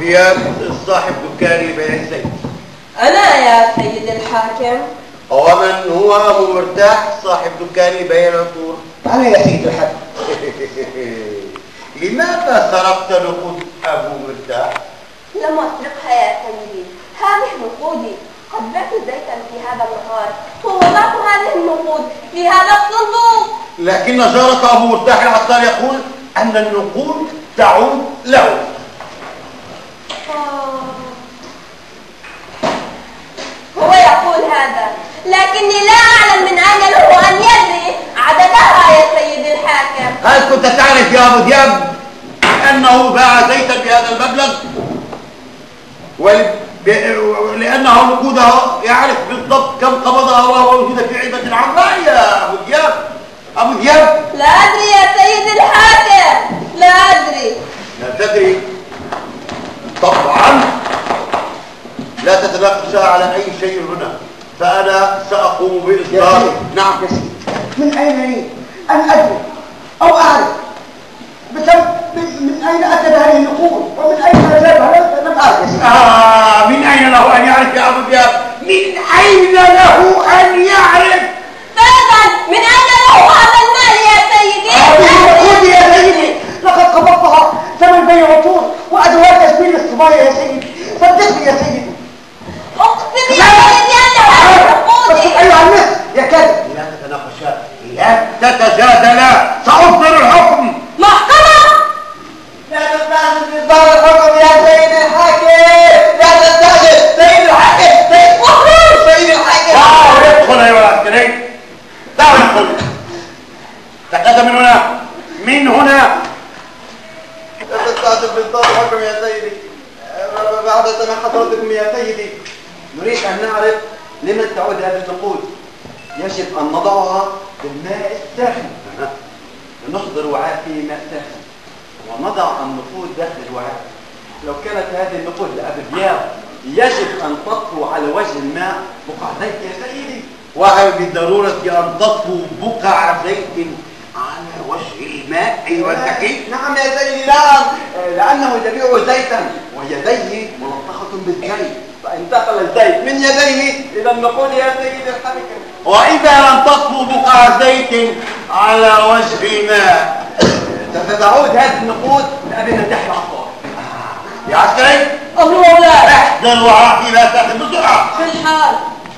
دياب صاحب دكاني بيع الزيت. أنا يا سيد الحاكم. ومن هو أبو مرتاح صاحب دكاني بيع العطور؟ أنا يا سيد الحاكم. لماذا سرقت نقود أبو مرتاح؟ لم أسرقها يا سيدي، هذه نقودي. قد بعت زيتا في هذا النهار ووضعت هذه النقود في هذا الصندوق. لكن جارك أبو مرتاح العطار يقول أن النقود تعود له. هو يقول هذا، لكني لا أعلم من أين له أن يدري عددها يا سيد الحاكم. هل كنت تعرف يا أبو دياب أنه باع زيتا بهذا المبلغ؟ لأنه نقوده يعرف بالضبط كم قبضها وهو موجود في علبة عمراء يا أبو دياب. أبو دياب، لا أدري يا سيد الحاكم، لا أدري. لا تدري؟ طبعا لا تتناقشا على أي شيء هنا، فأنا سأقوم بإصدار. نعم يا سيدي، من أين لي أن أدري أو أعرف من أين أتت هذه النقود ومن أين جابها؟ لم أعرف يا سيدي. من أين له أن يعرف يا أبو دياب؟ من أين له أن يعرف؟ فعلا من أين له هذا المال يا سيدي؟ هذه النقود يا سيدي لقد قبضتها ثمن بيع عطور وأدوات تشبيه الصبايا يا سيدي، صدقني يا سيدي. أقسم يا سيدي أن هذه نقودي. أيها الناس يا كاذب، لا تتناقشا، لا تتجادلا، سأصدر الحكم. محكمة. لا تستعجل بإصدار الحكم يا سيد الحاكم، لا تستعجل. سيد الحاكم، سيد الحاكم. دعوا يدخل أيها العسكري، دعوا يدخل. تقدم من هنا، من هنا. لا تستعجل بإصدار الحكم يا سيدي. بعد سماح حضرتكم يا سيدي، نريد أن نعرف لمن تعود هذه النقود. يجب أن نضعها بالماء الساخن. نحضر وعاء فيه ماء ساخن ونضع النقود داخل الوعاء. لو كانت هذه النقود لأبي دياب يجب أن تطفو على وجه الماء بقع زيت يا سيدي. وهل بالضرورة أن تطفو بقع زيت على وجه الماء أيها الحكيم؟ نعم يا سيدي، نعم، لأنه يبيع زيتا ويديه ملطخة بالكري، فانتقل الزيت من يديه إلى النقود يا سيدي الحاكم. وإذا لم تطفو بقع زيت على وجه الماء ستعود هذه النقود لأبي نجاح العطار. يا عسكري، أمر مولاي. احضر وعاء إلى ساخن بسرعة. في الحال.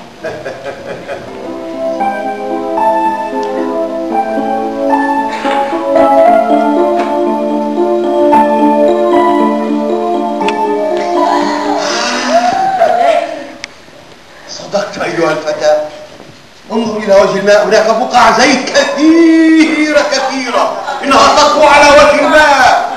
صدقت أيها الفتى، انظر إلى وجه الماء، هناك بقع زيت كثيرة إنها تطفو على وجه الماء.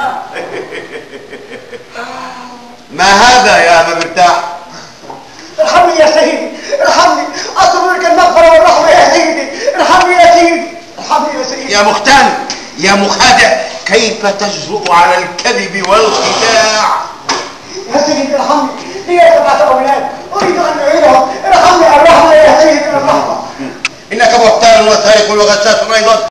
ما هذا يا أبا مرتاح؟ ارحمني يا سيدي، ارحمني، أطلب منك المغفرة والرحمة يا سيدي، ارحمني يا سيدي، ارحمني يا سيدي. يا مختال، يا مخادع، كيف تجرؤ على الكذب والخداع؟ يا سيدي ارحمني، لي 7 أولاد أريد أن أعينهم، ارحمني الرحمة يا سيدي الرحمة. إنك بهتان وسارق وغشاش أيضا.